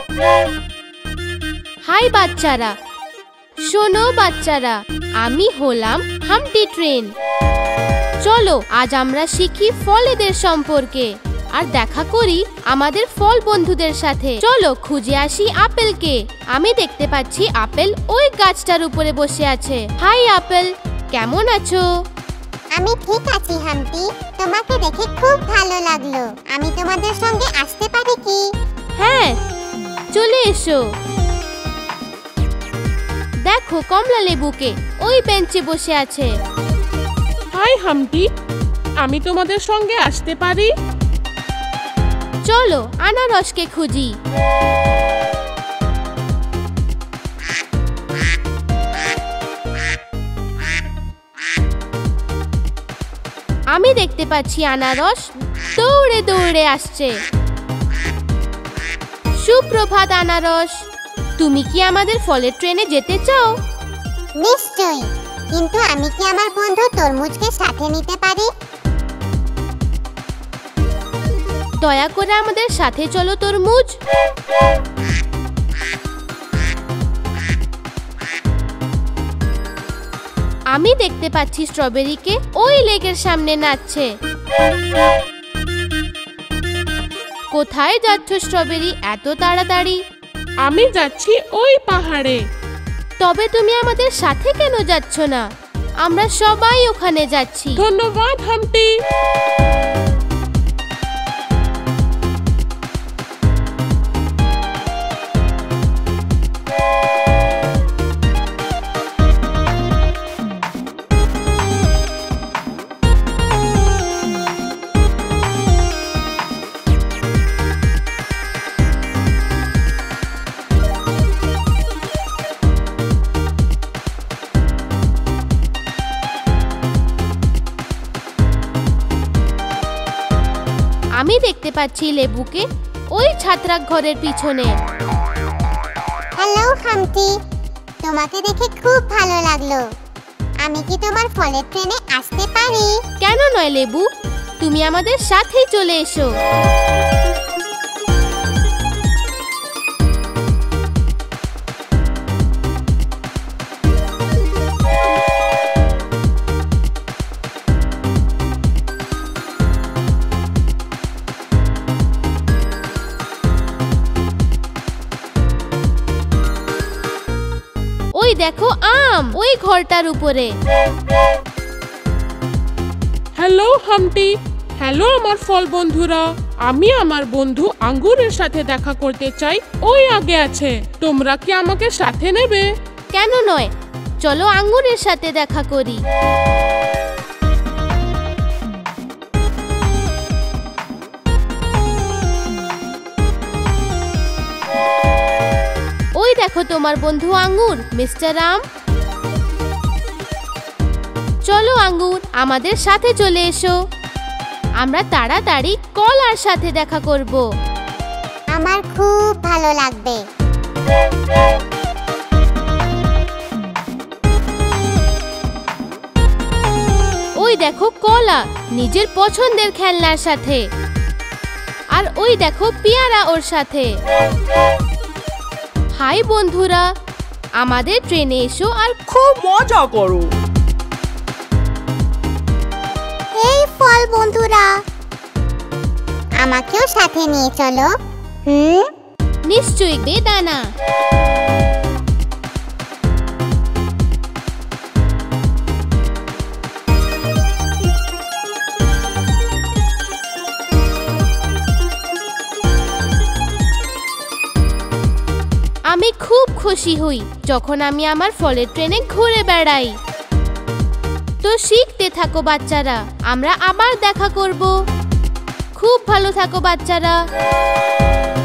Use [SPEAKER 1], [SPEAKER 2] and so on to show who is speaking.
[SPEAKER 1] High বাচ্চারা, শোনো বাচ্চারা, আমি হলাম হাম্পটি ট্রেন। চলো আজ আমরা শিখি ফলেদের সম্পর্কে আর দেখা করি আমাদের ফল বন্ধুদের সাথে। চলো খুঁজে আসি আপেলকে। আমি দেখতে পাচ্ছি আপেল ওই গাছটার উপরে বসে আছে। হাই আপেল, কেমন আছো?
[SPEAKER 2] আমি ঠিক আছি হাম্পটি, তোমাকে দেখে খুব ভালো লাগলো। আমি তোমাদের সঙ্গে আসতে পারি কি?
[SPEAKER 1] হ্যাঁ, চলে এসো। দেখো কমলা লেবুকে, ওই বেঞ্চে বসে আছে।
[SPEAKER 3] হাই হাম্পটি, আমি তোমাদের সঙ্গে আসতে পারি?
[SPEAKER 1] চলো আনারসকে খুঁজি। আমি দেখতে পাচ্ছি আনারস দৌড়ে দৌড়ে আসছে। সুপ্রভাত আনারস, তুমি কি আমাদের ফলের ট্রেনে যেতে চাও?
[SPEAKER 2] নিশ্চয়ই, কিন্তু আমি কি আমার বন্ধু তরমুজকে সাথে নিতে পারি?
[SPEAKER 1] দয়া করে আমাদের সাথে চলো তরমুজ। আমি দেখতে পাচ্ছি স্ট্রবেরিকে ওই লেকের সামনে নাচছে। কোথায় যাচ্ছ স্ট্রবেরি এত তাড়াতাড়ি?
[SPEAKER 3] আমি যাচ্ছি ওই পাহাড়ে।
[SPEAKER 1] তবে তুমি আমাদের সাথে কেন যাচ্ছ না? আমরা সবাই ওখানে যাচ্ছি।
[SPEAKER 3] ধন্যবাদ হাম্পটি।
[SPEAKER 1] আমি দেখতে পাচ্ছি লেবুকে ওই ছাত্রাক ঘরের পিছনে।
[SPEAKER 2] হ্যালো হাম্পটি, তোমাকে দেখে খুব ভালো লাগলো। আমি কি তোমার ফলের ট্রেনে আসতে পারি?
[SPEAKER 1] কেন নয় লেবু, তুমি আমাদের সাথেই চলে এসো। ওই দেখো আম ওই ঘরটার উপরে।
[SPEAKER 3] হ্যালো হাম্পটি, হ্যালো আমার ফল বন্ধুরা। আমি আমার বন্ধু আঙ্গুরের সাথে দেখা করতে চাই, ওই আগে আছে। তোমরা কি আমাকে সাথে নেবে?
[SPEAKER 1] কেন নয়, চলো আঙ্গুরের সাথে দেখা করি। ওই দেখো তোমার বন্ধু আঙ্গুর, মিস্টার আম। চলো আঙ্গুর, আমাদের সাথে চলে এসো। আমরা তাড়াতাড়ি কলার সাথে দেখা করব।
[SPEAKER 2] আমার খুব ভালো লাগবে।
[SPEAKER 1] ওই দেখো কলা নিজের পছন্দের খেলনার সাথে, আর ওই দেখো পেয়ারা ওর সাথে। হাই বন্ধুরা, আমাদের ট্রেনে এসো আর
[SPEAKER 4] খুব মজা করো।
[SPEAKER 2] এই ফল বন্ধুরা, আমাকেও সাথে নিয়ে চলো।
[SPEAKER 1] নিশ্চয়ই বেদানা। আমি খুব খুশি হই যখন আমি আমার ফলের ট্রেনে ঘুরে বেড়াই। তো শিখতে থাকো বাচ্চারা, আমরা আবার দেখা করব। খুব ভালো থাকো বাচ্চারা।